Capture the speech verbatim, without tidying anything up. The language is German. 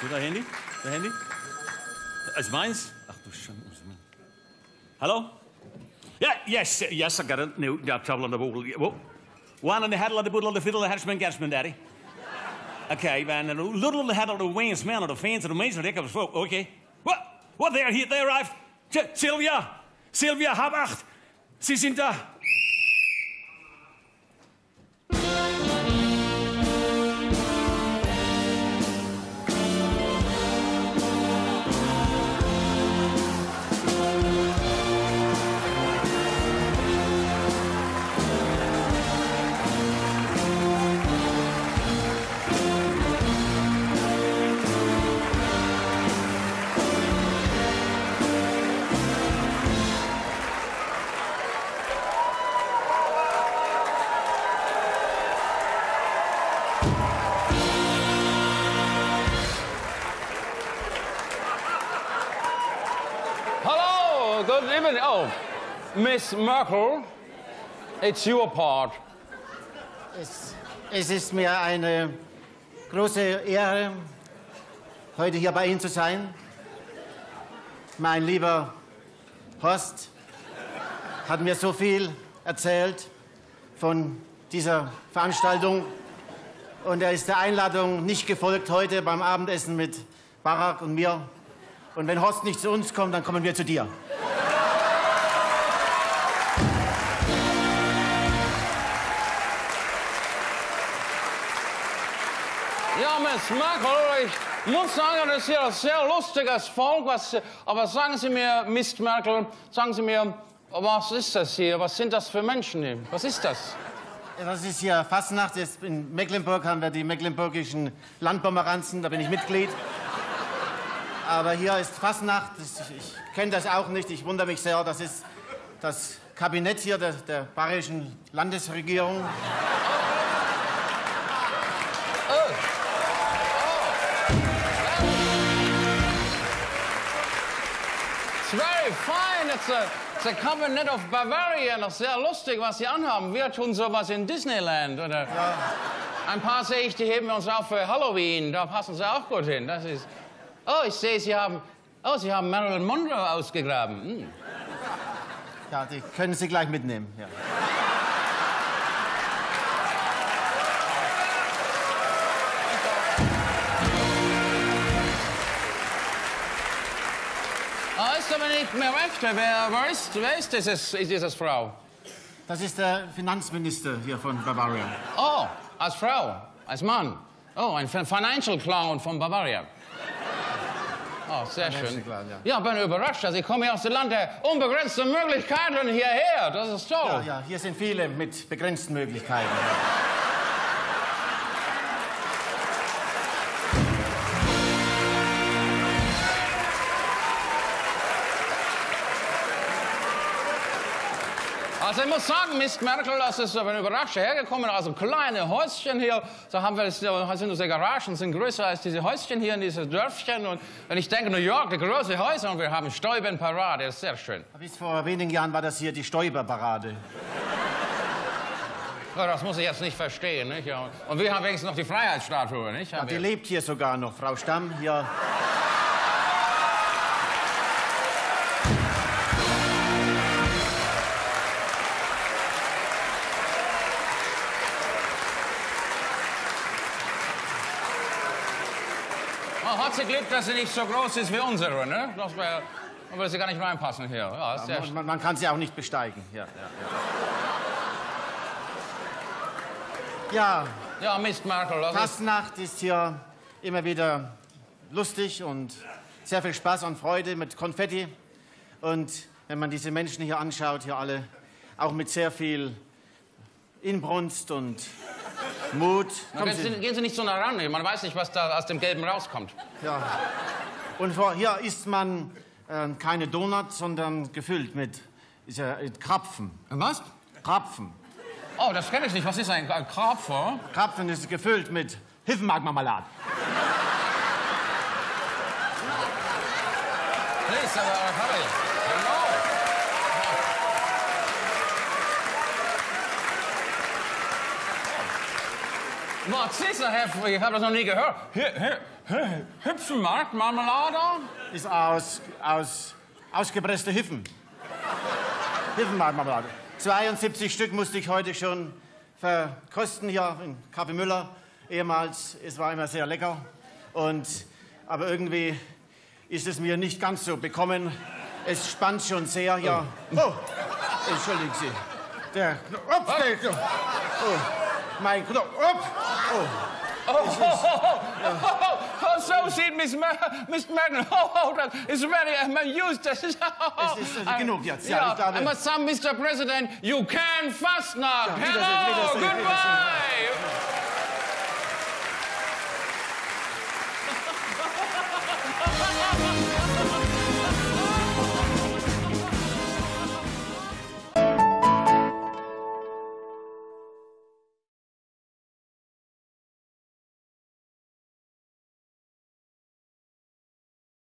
Du, dein Handy? Dein Handy? Ist meins? Ach du Scheiße. Hello? Yeah, yes, yes, I got it. No, yeah, trouble on the boat. One on the head of the boot on the fiddle, the henchman, Gatsman, Daddy. Okay, man, a little on the head of the wings, man, of the fans of the major dick of the folk. Okay. What? What? They are here. They arrived. Sylvia! Sylvia, hab acht! Sie sind da! Good evening. Oh, Miss Merkel, it's your part. Es, es ist mir eine große Ehre, heute hier bei Ihnen zu sein. Mein lieber Horst hat mir so viel erzählt von dieser Veranstaltung und er ist der Einladung nicht gefolgt heute beim Abendessen mit Barack und mir. Und wenn Horst nicht zu uns kommt, dann kommen wir zu dir. Ja, Miss Merkel, ich muss sagen, das ist ja ein sehr lustiges Volk. Was, aber sagen Sie mir, Miss Merkel, sagen Sie mir, was ist das hier? Was sind das für Menschen hier? Was ist das? Das ist hier Fastnacht. In Mecklenburg haben wir die mecklenburgischen Landpomeranzen, da bin ich Mitglied. Aber hier ist Fastnacht. Ich, ich kenne das auch nicht. Ich wundere mich sehr. Das ist das Kabinett hier der, der bayerischen Landesregierung. Oh. It's very fine. It's a, it's a cabinet of Bavaria. Noch sehr lustig, was Sie anhaben. Wir tun sowas in Disneyland. Oder Ja. Ein paar sehe ich, die heben wir uns auf für Halloween. Da passen Sie auch gut hin. Das ist. Oh, ich sehe, Sie haben. Oh, Sie haben Marilyn Monroe ausgegraben. Hm. Ja, die können Sie gleich mitnehmen. Ja. Oh, ist aber nicht mehr recht. Wer, wer, ist, wer ist dieses, ist dieses Frau? Das ist der Finanzminister hier von Bavaria. Oh, als Frau, als Mann. Oh, ein Financial Clown von Bavaria. Oh, sehr schön. Clown, ja. Ja, bin überrascht. Also ich komme hier aus dem Land der unbegrenzten Möglichkeiten hierher. Das ist toll. Ja, ja, hier sind viele mit begrenzten Möglichkeiten. Also ich muss sagen, Miss Merkel, das ist aber überrascht hergekommen. Also kleine Häuschen hier, so haben wir das, sind unsere Garagen sind größer als diese Häuschen hier in diese Dörfchen. Und wenn ich denke, New York, die große Häuser und wir haben Stäubenparade, das ist sehr schön. Bis vor wenigen Jahren war das hier die Stäuberparade. Ja, das muss ich jetzt nicht verstehen, nicht? Ja, und wir haben wenigstens noch die Freiheitsstatue, nicht? Ja, die lebt hier sogar noch, Frau Stamm. Hier. Oh, hat sie Glück, dass sie nicht so groß ist wie unsere, ne? Das wär, dann würde sie gar nicht reinpassen hier. Ja, ist sehr Ja, man, man kann sie auch nicht besteigen. Ja, ja, ja. ja ja, Miss Merkel. Das ist, Fastnacht ist hier immer wieder lustig und sehr viel Spaß und Freude mit Konfetti. Und wenn man diese Menschen hier anschaut, hier alle auch mit sehr viel Inbrunst und Mut. na, gehen, sie, gehen Sie nicht so nah ran, man weiß nicht, was da aus dem Gelben rauskommt. Ja. Und vor, hier isst man äh, keine Donuts, sondern gefüllt mit, ist ja, mit Krapfen. Was? Krapfen. Oh, das kenne ich nicht. Was ist ein Krapfen? Krapfen ist gefüllt mit Hiffenmarkmarmelade. Please, uh, hurry. Hello. Was ist das? Ich habe das noch nie gehört. Hier, hier, Hüpfenmarkt, Marmelade? Ist aus, aus ausgepresste Hüpfen. Hüpfenmarmelade. zweiundsiebzig Stück musste ich heute schon verkosten hier in Kaffee Müller. Ehemals, es war immer sehr lecker. Und, aber irgendwie ist es mir nicht ganz so bekommen. Es spannt schon sehr, ja. Oh, entschuldigen Sie. Der Knopf, der Knopf. Oh, mein Knopf. Oh. Oh, oh, oh, oh, oh, so sieht Miss Mister Merkel. Oh, oh, that is very amused. Das ist, oh, Es ist äh, genug jetzt. Ja, ja, ich glaube, I must say, Mister President, you can fast now. Ja, Hello, Wiedersehen, Wiedersehen, goodbye. Wiedersehen.